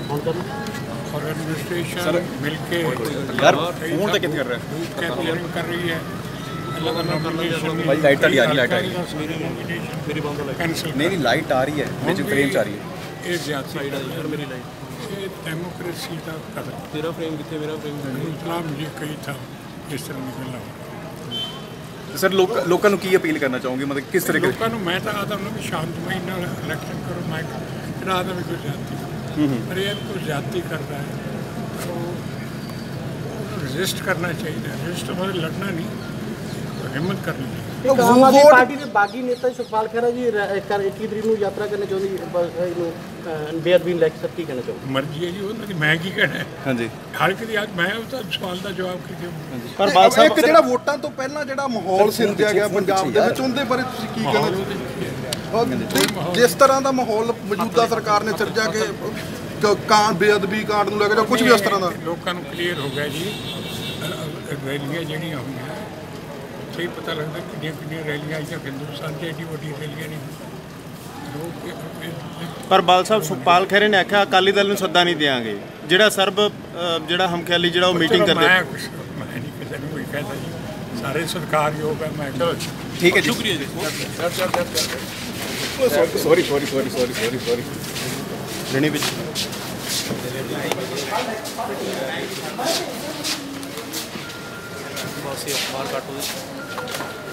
और एडमिनिस्ट्रेशन मिल के यार फोन तक कर रहा है कैंपेनिंग कर रही है। भाई लाइट आ रही है, लाइट आ रही है, कैंसिल नहीं लाइट आ रही है, मुझे फ्रेम आ रही है। ये ज्यादा यार मेरी लाइट ये डेमोक्रेसी का कदर। तेरा फ्रेम कितने मेरा फ्रेम इस्लाम मुझे कही था इस तरह निकलना। सर लोगों की अपील करना चाहूँगी, मतलब किस तरह लोगों को मैं तो आता हूँ कि शांतमई नाल इलेक्शन करो। मैं आता भी कोई ज्यादती पर ये कोई ज्यादती कर रहा है तो रजिस्ट करना चाहिए। रजिस्ट मतलब लड़ना नहीं, तो हिम्मत करनी चाहिए। आम आदमी पार्टी के बागी नेता सुखपाल खਹਿਰਾ जी 21 तरीक ਨੂੰ यात्रा करने ਚਾਹੁੰਦੀ ਇਹਨੂੰ ਬੇਅਦਬੀ ਲੈ ਕੇ ਸਰ ਕੀ ਕਹਿਣਾ ਚਾਹੁੰਦੇ? ਮਰਜ਼ੀ ਹੈ ਜੀ ਉਹਨਾਂ ਦੀ, ਮੈਂ ਕੀ ਕਹਿਣਾ। ਹਾਂਜੀ ਹਰ ਇੱਕ ਦੀ ਅੱਜ ਮੈਂ ਉਸ ਸਵਾਲ ਦਾ ਜਵਾਬ ਕੀ ਦੇਵਾਂ। ਪਰ ਬਾਲ ਸਾਹਿਬ ਇੱਕ ਜਿਹੜਾ ਵੋਟਾਂ ਤੋਂ ਪਹਿਲਾਂ ਜਿਹੜਾ ਮਾਹੌਲ ਸਿਰਜਿਆ ਗਿਆ ਪੰਜਾਬ ਦੇ ਵਿੱਚ ਉਹਦੇ ਬਾਰੇ ਤੁਸੀਂ ਕੀ ਕਹਿਣਾ? ਜਿਸ ਤਰ੍ਹਾਂ ਦਾ ਮਾਹੌਲ ਮੌਜੂਦਾ ਸਰਕਾਰ ਨੇ ਸਿਰਜਿਆ ਕਿ ਬੇਅਦਬੀ ਕਾਂਡ ਨੂੰ ਲੈ ਕੇ ਜਾਂ ਕੁਝ ਵੀ ਇਸ ਤਰ੍ਹਾਂ ਦਾ ਲੋਕਾਂ ਨੂੰ ਕਲੀਅਰ ਹੋ ਗਿਆ ਜੀ। ਰੈਲੀਆਂ ਜਿਹੜੀਆਂ ਹੋਈਆਂ ਉੱਥੇ ਹੀ ਪਤਾ ਲੱਗਦਾ ਕਿੰਨੀਆਂ ਰੈਲੀਆਂ ਆਈਆਂ। ਹਿੰਦੁਸਤਾਨ 'ਚ ਐਡੀ ਵੱਡੀ ਰੈਲੀਆਂ ਨਹੀਂ। ਪਰ ਬਾਲ ਸਾਹਿਬ ਸੁਖਪਾਲ ਖਹਿਰੇ ਨੇ ਆਖਿਆ ਅਕਾਲੀ ਦਲ ਨੂੰ ਸੱਦਾ ਨਹੀਂ ਦਿਆਂਗੇ, ਜਿਹੜਾ ਸਰਬ ਜਿਹੜਾ ਹਮਖਿਆਲੀ ਜਿਹੜਾ ਉਹ ਮੀਟਿੰਗ ਕਰਦੇ। ਮੈਂ ਨਹੀਂ ਕਿਸੇ ਨੂੰ ਕੋਈ ਕਹਿੰਦਾ ਜੀ, ਸਾਰੇ ਸਤਿਕਾਰਯੋਗ ਹੈ। ਮੈਂ ਠੀਕ ਹੈ ਜੀ, ਸ਼ੁਕਰੀਆ ਜੀ। ਸੌਰੀ ਰਣੀ ਵਿੱਚ ਬਸ ਇਹ ਅਖਬਾਰ ਕੱਟ ਹੋ